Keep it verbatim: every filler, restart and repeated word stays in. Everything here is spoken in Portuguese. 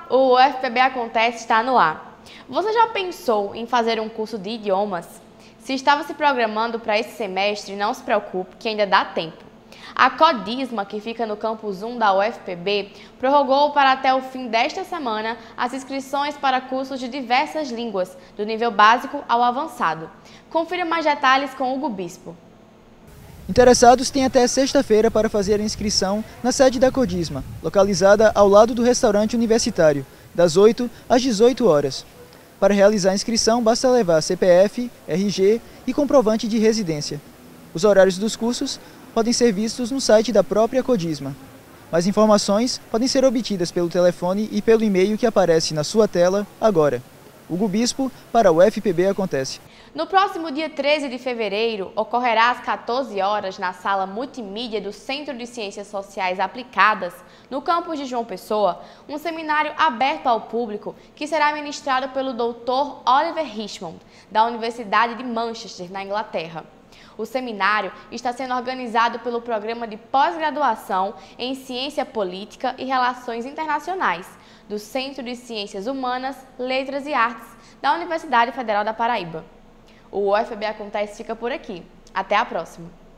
O U F P B Acontece está no ar. Você já pensou em fazer um curso de idiomas? Se estava se programando para esse semestre, não se preocupe que ainda dá tempo. A Codisma, que fica no campus um da U F P B, prorrogou para até o fim desta semana as inscrições para cursos de diversas línguas, do nível básico ao avançado. Confira mais detalhes com Hugo Bispo. Interessados têm até sexta-feira para fazer a inscrição na sede da Codisma, localizada ao lado do restaurante universitário, das oito às dezoito horas. Para realizar a inscrição, basta levar C P F, R G e comprovante de residência. Os horários dos cursos podem ser vistos no site da própria Codisma. Mais informações podem ser obtidas pelo telefone e pelo e-mail que aparece na sua tela agora. Hugo Bispo, para o U F P B Acontece. No próximo dia treze de fevereiro, ocorrerá às quatorze horas na sala multimídia do Centro de Ciências Sociais Aplicadas, no campus de João Pessoa, um seminário aberto ao público que será ministrado pelo doutor Oliver Richmond, da Universidade de Manchester, na Inglaterra. O seminário está sendo organizado pelo Programa de Pós-Graduação em Ciência Política e Relações Internacionais, do Centro de Ciências Humanas, Letras e Artes, da Universidade Federal da Paraíba. O U F P B Acontece fica por aqui. Até a próxima!